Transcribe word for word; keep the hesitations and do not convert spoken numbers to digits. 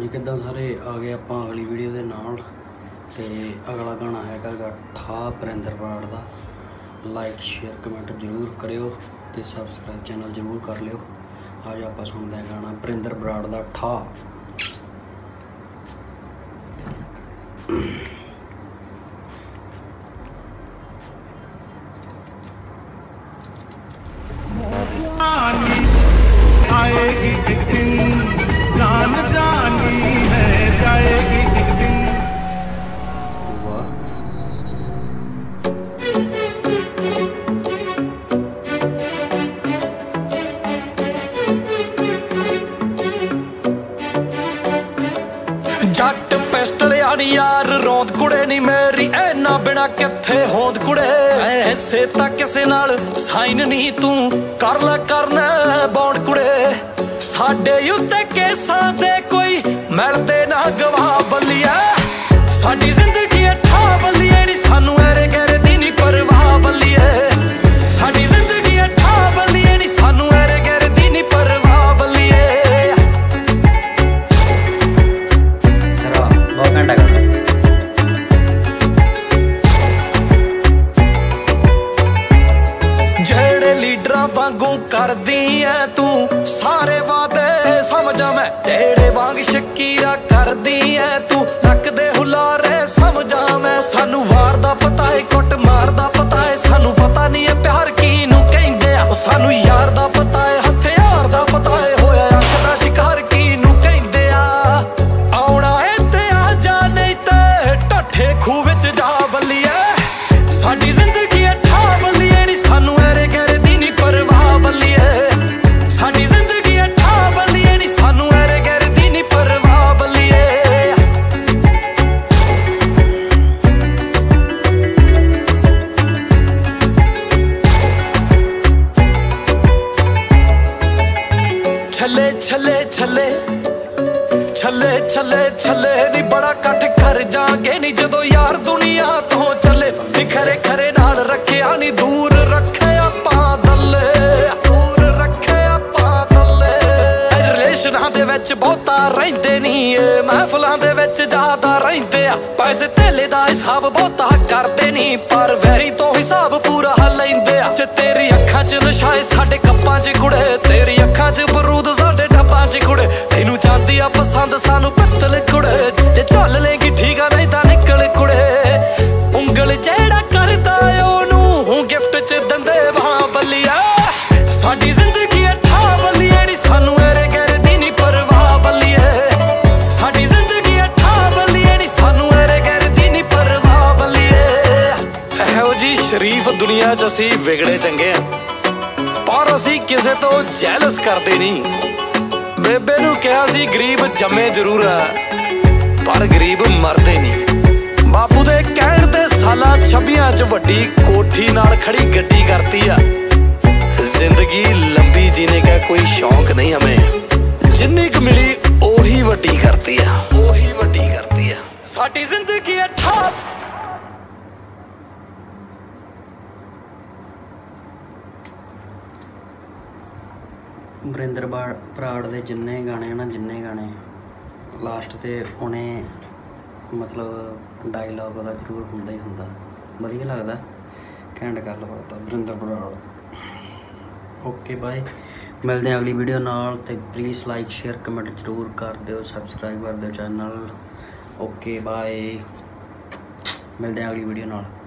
जी किदा सारे आ गए आप अगली वीडियो के नाल। ते अगला गाना है ठा परिंदर बराड़ का। लाइक शेयर कमेंट जरूर करियो ते सबसक्राइब चैनल जरूर कर लियो। आज आप सुनते हैं गाना परिंदर बराड़ का ठा। आएगी एक दिन जान जानी है जाएगी एक दिन। वाह जट पिस्टल यानी यार रौंद कुड़े नी मेरी ऐना बिना किथे होंद कुड़े। ऐसे तां किसे नाल साइन नहीं तू कर ले करना बौंड कुड़े। साडे उत्ते केसां दे कोई मिलदे ना गवाह बल्लिया। साडी जिंदगी ठा बल्लिए नी सानू ऐरे गैरे दी नी परवाह बल्लिए। साडी जिंदगी ठा बल्लिए नी सानू ऐरे गैरे दी नी परवाह बल्लिए। सरा बहुत घंटा कर जेड़े लीडरां वांगू करदी ऐ तू सारे वादे समझा मैं। तेरे वांग शकीरा करदी ऐ तू लक दे हुलारे समझा मैं। सानू वार दा पता है कुट मार दा पता है। सानू पता नहीं है प्यार किनू कहिंदे आ। सानू यार दा पता है हथियार दा पता है। होया अख दा शिकार किनू कहिंदे आ। आउणा है ते आ जा नहीं ते ढट्ठे खूह विच जा बल्लिए। साडी जिंदगी ठा बल्लिए नी सानू ऐरे गैरे दी नी परवाह बल्लिए। साडी जिंदगी ठा बल्लिए नी सानू ऐरे गैरे दी नी परवाह बल्लिए। छले छले छले छले छले छले नी बड़ा कट कर जागे नी जदों यार दुनिया तो चले। नी खरे खरे नाल रखिया नी दूर रखे आपां दल्ले। दूर रखे आपां दल्ले। रिलेशनां दे विच बहुता रहिंदे नी महफिलां दे विच ज्यादा रहिंदे आ। पैसे धेले दा हिसाब बहुता करदे नी पर वैरी तो हिसाब पूरा लैंदे आ। जे तेरी अखां च नशा है साडे कप्पां च कुड़े। तेरी अखां च बरूद साडे डब्बां च कुड़े। तैनू चांदी आ पसंद सानू पित्तल कुड़े। जे चल लेगी ठीक आ नहीं तां निकल कुड़े। उंगल जेड़ा करदा ओनू गिफ्ट च दंदे वां बल्लिया। साडी जिंदगी ठा बल्लिए नी सानू ऐरे गैरे दी नी परवाह बल्लिए। साडी जिंदगी ठा बल्लिए नी सानू ऐरे गैरे दी नी परवाह बल्लिए। एहो जी शरीफ दुनिया च असीं विगड़े चंगे आ पर असीं किसे तो जैलस करदे नी। बेबे नू कहा सी गरीब जम्मे जरूर है पर गरीब मरदे नी। बापू दे कहण दे सालां छब्बियां च वड्डी कोठी नाल खड़ी गड्डी करती आ। जिंदगी लंबी जीने का कोई शौक नहीं हमें। जिन्नी क मिली ओही वड्डी करती आ। ओही वड्डी करती आ। साडी जिंदगी ठा परिंदर बराड़ दे जिन्ने गाने ना जिन्ने गाने लास्ट ते उन्हें मतलब डायलॉग ओहदा जरूर हुंदा ही हुंदा। वधिया लगदा घैंट गल्लबात आ परिंदर बराड़। ओके बाय मिलते हैं अगली वीडियो नाल। ते प्लीज़ लाइक शेयर कमेंट जरूर कर दिओ सबसक्राइब कर दिओ चैनल। ओके बाय मिलते हैं अगली वीडियो नाल।